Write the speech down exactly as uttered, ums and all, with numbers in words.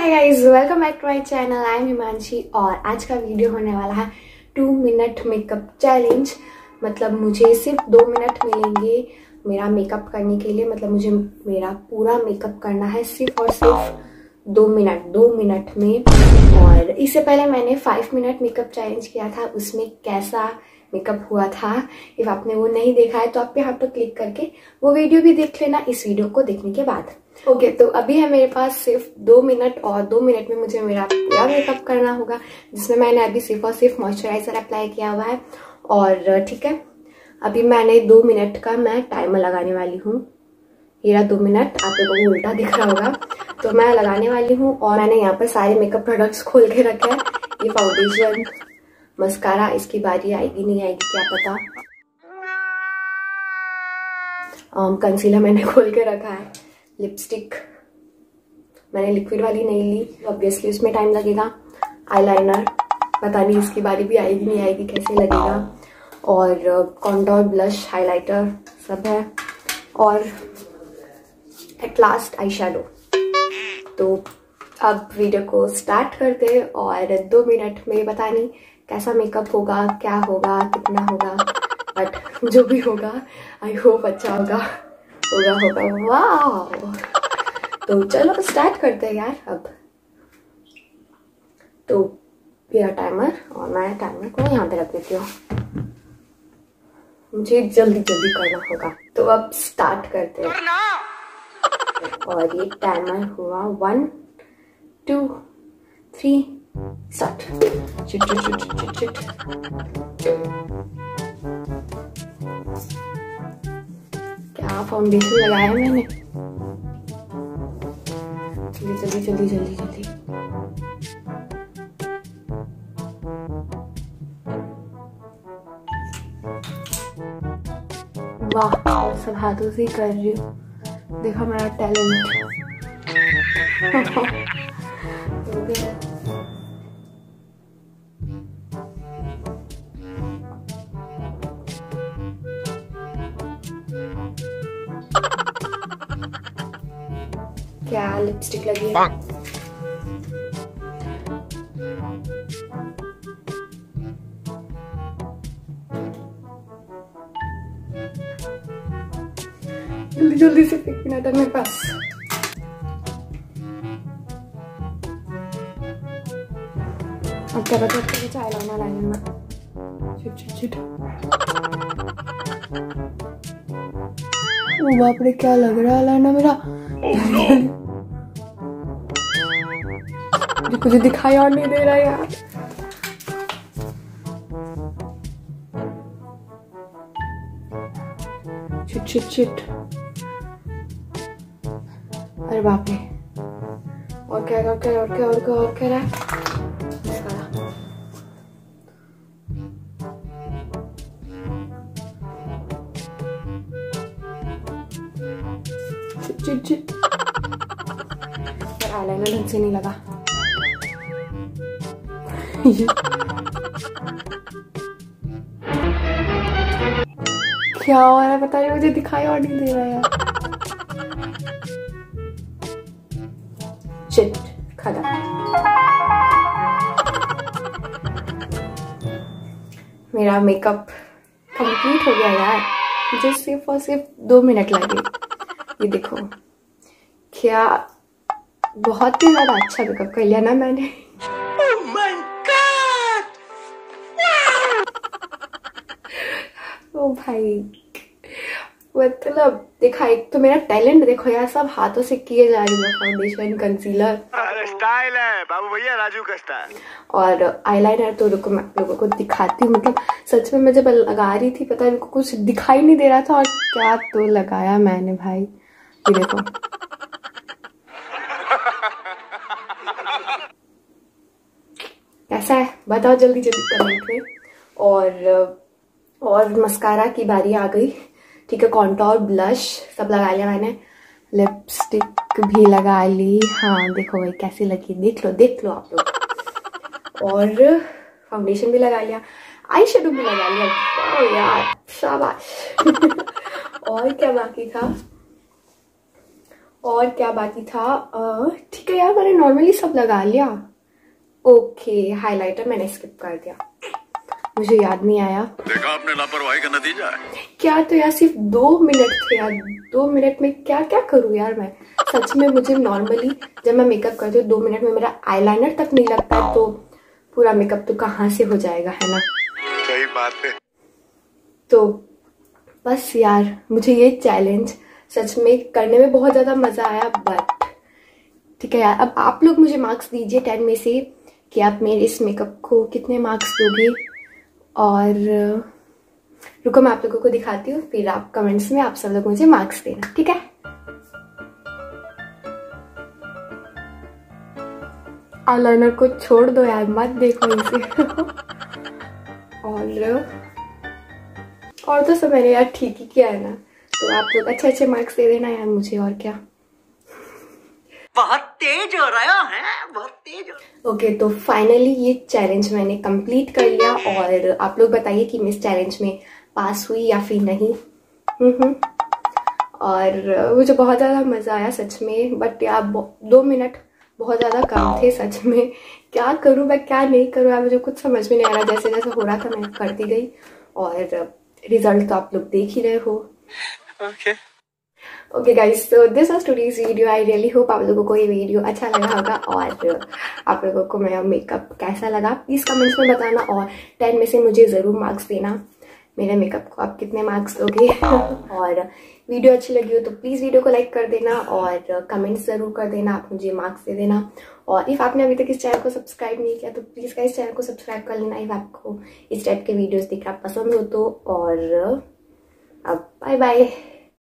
Hi guys, welcome back to my channel. I am Himanshi और आज का वीडियो होने वाला है टू मिनट मेकअप चैलेंज। मतलब मुझे सिर्फ दो मिनट मिलेंगे मेरा मेकअप करने के लिए। मतलब मुझे मेरा पूरा मेकअप करना है सिर्फ और सिर्फ दो मिनट दो मिनट में। और इससे पहले मैंने फाइव मिनट मेकअप चैलेंज किया था, उसमें कैसा मेकअप हुआ था। इफ आपने वो नहीं देखा है तो आप यहाँ पर क्लिक करके वो वीडियो भी देख लेना इस वीडियो को देखने के बाद। ओके okay, तो अभी है मेरे पास सिर्फ दो मिनट और दो मिनट में मुझे मेरा पूरा मेकअप करना होगा, जिसमें मैंने अभी सिर्फ और सिर्फ मॉइस्चराइजर अप्लाई किया हुआ है। और ठीक है, अभी मैंने दो मिनट का मैं टाइमर लगाने वाली हूँ। ये रहा दो मिनट, आप लोगों को उल्टा दिख रहा होगा तो मैं लगाने वाली हूँ। और मैंने यहाँ पर सारे मेकअप प्रोडक्ट्स खोल के रखे हैं। ये फाउंडेशन, मस्कारा, इसकी बारी आएगी नहीं आएगी क्या पता। कंसीलर मैंने खोल के रखा है। लिपस्टिक मैंने लिक्विड वाली नहीं ली, ऑब्वियसली उसमें टाइम लगेगा। आईलाइनर पता नहीं इसकी बारी भी आएगी नहीं आएगी, कैसे लगेगा। और कॉन्टोर, ब्लश, हाइलाइटर सब है। और एट लास्ट आई शैडो। तो अब वीडियो को स्टार्ट करते हैं और दो मिनट में पता नहीं कैसा मेकअप होगा, क्या होगा, कितना होगा, बट जो भी होगा आई होप अच्छा होगा होगा होगा वाह। तो चलो स्टार्ट करते हैं यार। अब तो मेरा टाइमर, और मैं टाइमर को यहाँ पे रख देती हूँ, मुझे जल्दी जल्दी करना होगा। तो अब स्टार्ट करते हैं। और ये टाइमर हुआ वन टू थ्री स्टार्ट। चिट चिट चिट चिट चिट। क्या फाउंडेशन लगाया मैंने। जल्दी जल्दी जल्दी जल्दी जल्दी। वाह, सब हाथों से ही कर रही हूँ। देखा मेरा टैलेंट। क्या लिपस्टिक लगी है। जल्दी जल्दी से एक मिनट है मेरे पास। अब क्या बता के चाय लाना लाइन में। चिट चिट चिट। ओ बाप रे, क्या लग रहा है लाना मेरा। मुझे कुछ दिखाई और नहीं दे रहा यार। चिट चिट चिट। अरे बाप रे, और क्या और क्या और क्या और क्या और क्या रहा। चिट चिट चिट। आईलाइनर ढंग से नहीं लगा। क्या हो रहा है पता नहीं, मुझे दिखाई और नहीं दे रहा यार। चिट खत्म। मेरा मेकअप कंप्लीट हो गया यार। मुझे सिर्फ और सिर्फ दो मिनट लगे। ये देखो, क्या बहुत ही ज्यादा अच्छा मेकअप कर लिया ना मैंने। oh my God! ओ भाई, मतलब देखा, एक तो मेरा टैलेंट देखो यार, सब हाथों से किए जा रही है। फाउंडेशन, कंसीलर, स्टाइल है बाबू भैया, राजू का स्टाइल। और आईलाइनर तो रुको मैं लोगों को दिखाती हूँ। मतलब सच में मैं जब लगा रही थी पता है कुछ दिखाई नहीं दे रहा था, और क्या तो लगाया मैंने भाई। ये देखो कैसा है, बताओ जल्दी जल्दी कमेंट में। और और मस्कारा की बारी आ गई। ठीक है, कॉन्टोर, ब्लश सब लगा लिया मैंने। लिपस्टिक भी लगा ली। हाँ देखो भाई कैसी लगी, देख लो देख लो आप लोग। और फाउंडेशन भी लगा लिया, आई शेडो भी लगा लिया। ओ यार शाबाश। और क्या बाकी था। और क्या बाकी था, ठीक है यार मैंने नॉर्मली सब लगा लिया। ओके हाइलाइटर मैंने स्किप कर दिया, मुझे याद नहीं आया। देखा आपने लापरवाही का नतीजा है। क्या तो यार सिर्फ दो मिनट थे यार, दो मिनट में क्या क्या करूँ यार मैं। सच में मुझे नॉर्मली जब मैं मेकअप करती हूँ दो मिनट में मेरा आईलाइनर तक नहीं लगता है, तो पूरा मेकअप तो कहाँ से हो जाएगा, है ना। सही बात है। तो बस यार मुझे ये चैलेंज सच में करने में बहुत ज़्यादा मज़ा आया। बट ठीक है यार, अब आप लोग मुझे मार्क्स दीजिए टेन में से कि आप मेरे इस मेकअप को कितने मार्क्स दोगे। और रुको मैं आप लोगों को दिखाती हूँ, फिर आप कमेंट्स में आप सब लोग मुझे मार्क्स देना, ठीक है। आईलाइनर को छोड़ दो यार, मत देखो इसे। और और तो सब मैंने यार ठीक ही किया है ना, तो आप लोग अच्छे अच्छे मार्क्स दे देना यार मुझे, और क्या। बहुत तेज हो रहा है, बहुत तेज हो। ओके okay, तो फाइनली ये चैलेंज मैंने कंप्लीट कर लिया। और आप लोग बताइए कि मैं इस चैलेंज में पास हुई या फिर नहीं। हम्म और मुझे बहुत ज़्यादा मज़ा आया सच में। बट यार दो मिनट बहुत ज़्यादा कम थे सच में। क्या करूँ मैं क्या नहीं करूँ यार, मुझे कुछ समझ में नहीं आ रहा। जैसे जैसे हो रहा था मैं करती गई और रिजल्ट तो आप लोग देख ही रहे हो। ओके ओके गाइस, तो this was today's video. I really hope आप लोगों को ये वीडियो अच्छा लगा होगा और आप लोगों को मेरा मेकअप कैसा लगा प्लीज कमेंट्स में बताना। और टेन में से मुझे ज़रूर मार्क्स देना, मेरे मेकअप को आप कितने मार्क्स दोगे। और वीडियो अच्छी लगी हो तो प्लीज़ वीडियो को लाइक कर देना और कमेंट्स ज़रूर कर देना, आप मुझे मार्क्स दे देना। और इफ़ आपने अभी तक इस चैनल को सब्सक्राइब नहीं किया तो प्लीज़ का इस चैनल को सब्सक्राइब कर लेना इफ़ आपको इस टाइप के वीडियोज़ दिखना पसंद हो तो। और अब बाय बाय।